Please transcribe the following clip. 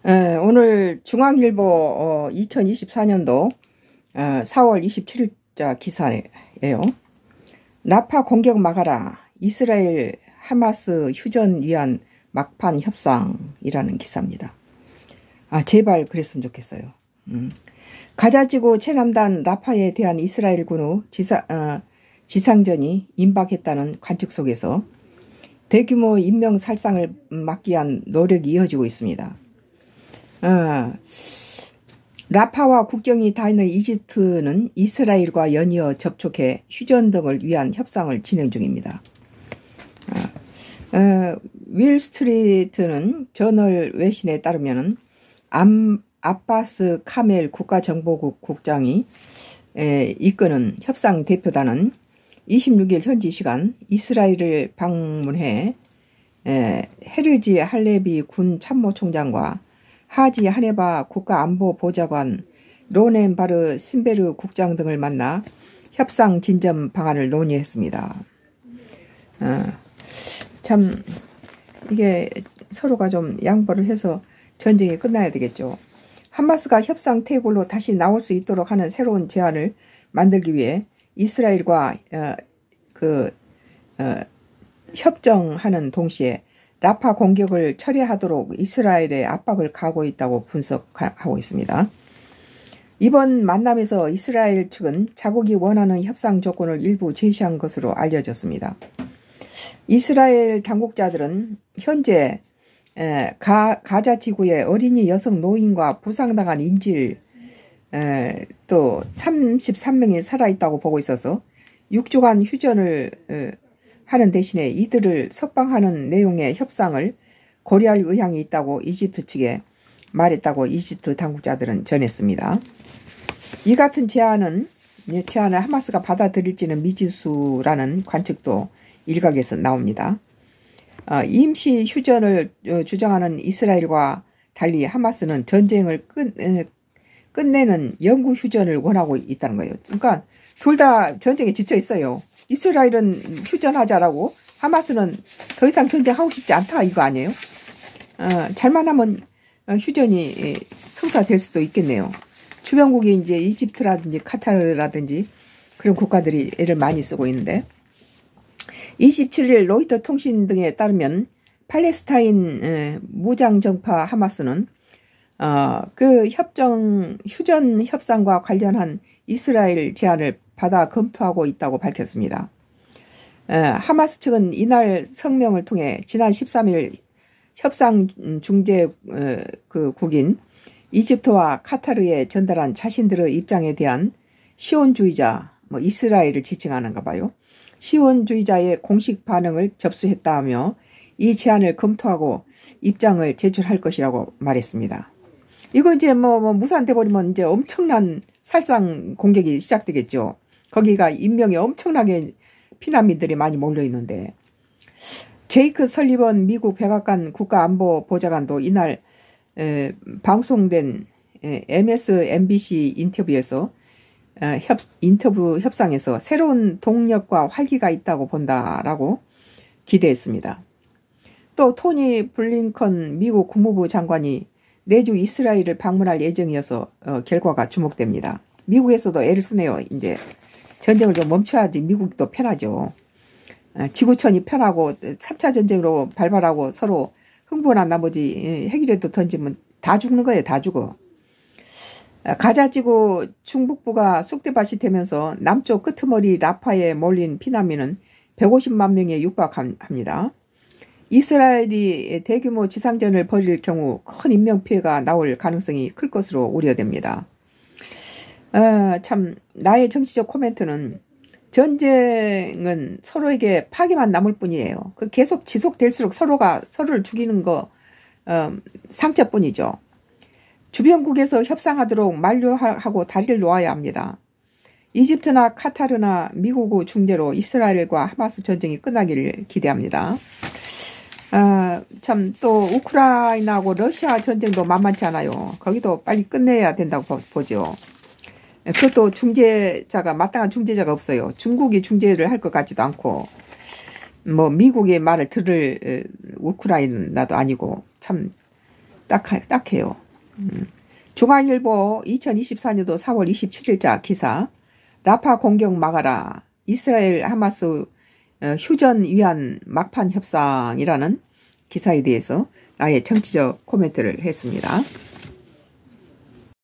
오늘 중앙일보 2024년도 4월 27일자 기사예요. 라파 공격 막아라. 이스라엘 하마스 휴전 위한 막판 협상이라는 기사입니다. 제발 그랬으면 좋겠어요. 가자지구 최남단 라파에 대한 이스라엘군의 지상전이 임박했다는 관측 속에서 대규모 인명살상을 막기 위한 노력이 이어지고 있습니다. 라파와 국경이 닿는 이집트는 이스라엘과 연이어 접촉해 휴전 등을 위한 협상을 진행 중입니다. 윌 스트리트는 저널 외신에 따르면 아바스 카멜 국가정보국 국장이 이끄는 협상 대표단은 26일 현지 시간 이스라엘을 방문해 헤르지 할레비 군 참모총장과 하지 하네바 국가안보보좌관, 로넨 바르 신베르 국장 등을 만나 협상 진전 방안을 논의했습니다. 참 이게 서로가 좀 양보를 해서 전쟁이 끝나야 되겠죠. 하마스가 협상 테이블로 다시 나올 수 있도록 하는 새로운 제안을 만들기 위해 이스라엘과 협정하는 동시에 라파 공격을 철회하도록 이스라엘의 압박을 가하고 있다고 분석하고 있습니다. 이번 만남에서 이스라엘 측은 자국이 원하는 협상 조건을 일부 제시한 것으로 알려졌습니다. 이스라엘 당국자들은 현재 가자 지구의 어린이 여성 노인과 부상당한 인질 또 33명이 살아있다고 보고 있어서 6주간 휴전을 하는 대신에 이들을 석방하는 내용의 협상을 고려할 의향이 있다고 이집트 측에 말했다고 이집트 당국자들은 전했습니다. 이 같은 제안을 하마스가 받아들일지는 미지수라는 관측도 일각에서 나옵니다. 임시 휴전을 주장하는 이스라엘과 달리 하마스는 전쟁을 끝내는 영구 휴전을 원하고 있다는 거예요. 그러니까 둘 다 전쟁에 지쳐 있어요. 이스라엘은 휴전하자라고 하마스는 더 이상 전쟁하고 싶지 않다 이거 아니에요? 잘만 하면 휴전이 성사될 수도 있겠네요. 주변국이 이제 이집트라든지 카타르라든지 그런 국가들이 애를 많이 쓰고 있는데 27일 로이터 통신 등에 따르면 팔레스타인 무장정파 하마스는 그 휴전 협상과 관련한 이스라엘 제안을 받아 검토하고 있다고 밝혔습니다. 하마스 측은 이날 성명을 통해 지난 13일 협상 중재국인 이집트와 카타르에 전달한 자신들의 입장에 대한 시온주의자, 이스라엘을 지칭하는가 봐요. 시온주의자의 공식 반응을 접수했다며 이 제안을 검토하고 입장을 제출할 것이라고 말했습니다. 이거 이제 무산돼 버리면 이제 엄청난 살상 공격이 시작되겠죠. 거기가 인명이 엄청나게 피난민들이 많이 몰려 있는데 제이크 설리번 미국 백악관 국가안보보좌관도 이날 방송된 MSNBC 인터뷰에서 협상에서 새로운 동력과 활기가 있다고 본다라고 기대했습니다. 또 토니 블링컨 미국 국무부 장관이 내주 이스라엘을 방문할 예정이어서 결과가 주목됩니다. 미국에서도 애를 쓰네요. 이제 전쟁을 좀 멈춰야지 미국도 편하죠. 지구촌이 편하고 3차 전쟁으로 발발하고 서로 흥분한 나머지 핵이라도 던지면 다 죽는 거예요. 다 죽어. 가자지구 중북부가 쑥대밭이 되면서 남쪽 끄트머리 라파에 몰린 피난민은 150만 명에 육박합니다. 이스라엘이 대규모 지상전을 벌일 경우 큰 인명피해가 나올 가능성이 클 것으로 우려됩니다. 참 나의 정치적 코멘트는 전쟁은 서로에게 파괴만 남을 뿐이에요. 그 계속 지속될수록 서로가 서로를 죽이는 거 상처뿐이죠. 주변국에서 협상하도록 만류하고 다리를 놓아야 합니다. 이집트나 카타르나 미국의 중재로 이스라엘과 하마스 전쟁이 끝나기를 기대합니다. 참 또 우크라이나하고 러시아 전쟁도 만만치 않아요. 거기도 빨리 끝내야 된다고 보죠. 그것도 마땅한 중재자가 없어요. 중국이 중재를 할 것 같지도 않고 미국의 말을 들을 우크라이나도 아니고 참 딱해요. 중앙일보 2024년도 4월 27일자 기사 라파 공격 막아라. 이스라엘 하마스 휴전 위한 막판 협상이라는 기사에 대해서 나의 정치적 코멘트를 했습니다.